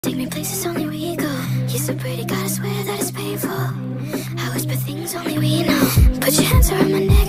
Take me places only we go. You're so pretty, gotta swear that it's painful. I whisper things only we know. Put your hands around my neck.